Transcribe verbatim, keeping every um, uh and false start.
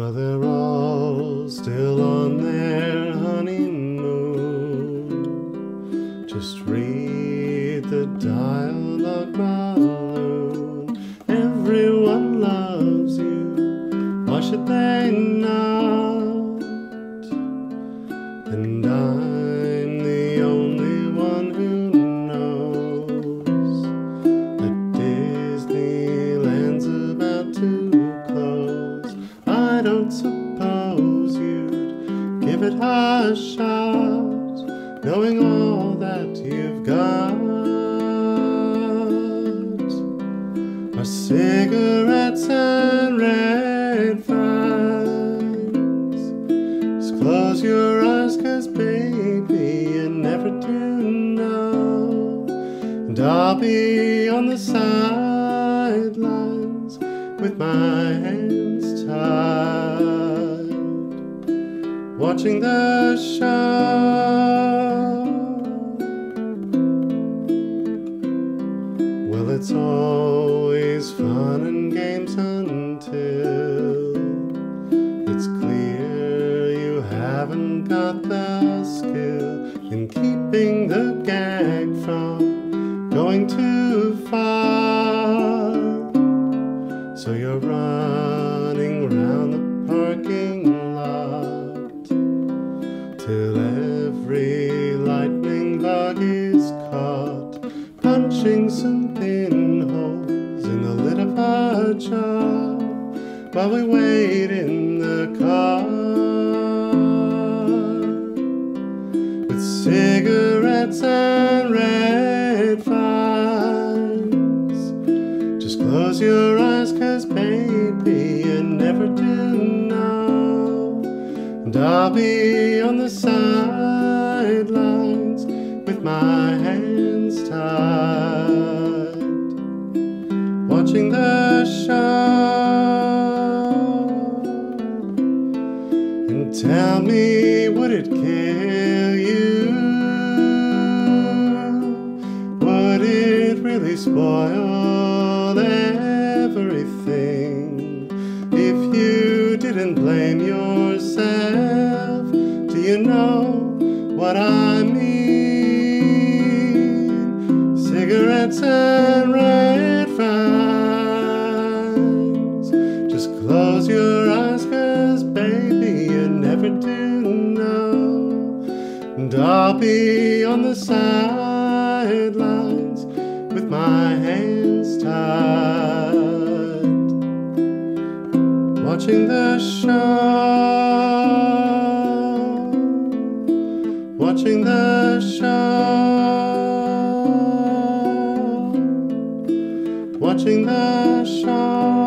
Well, they're all still on their honeymoon. Just read the dialogue balloon. Everyone loves you, why should they not? And I'm the only one who knows that Disneyland's about to close. I don't suppose you'd give it a shot, knowing all that you've got are cigarettes and red flags. Just close your eyes, 'cause baby, you never do know. And I'll be on the sidelines with my hands tied, watching the show. Well, it's always fun and games until it's clear you haven't got the skill in keeping the gag from going too far. So you're running round the parking lot till every lightning bug is caught, punching some pinholes in the lid of a jar while we wait in the car with cigarettes and red flags. Just close your eyes, 'cause baby, you never do know. And I'll be on the sidelines with my hands tied, watching the show. And tell me, would it kill you? Would it really spoil everything if you didn't blame yourself? Do you know what I mean? Cigarettes and red flags. Just close your eyes, 'cause baby, you never do know. And I'll be on the sidelines with my hands tied, watching the show, watching the show, watching the show.